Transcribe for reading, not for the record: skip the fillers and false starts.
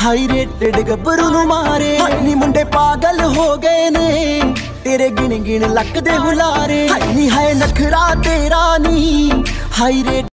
high rated गब्बरू नू मारे नी मुंडे पागल हो गए ने तेरे गिन गिन लक दे हुलारे नी है नखरा तेरा नी हाई रेट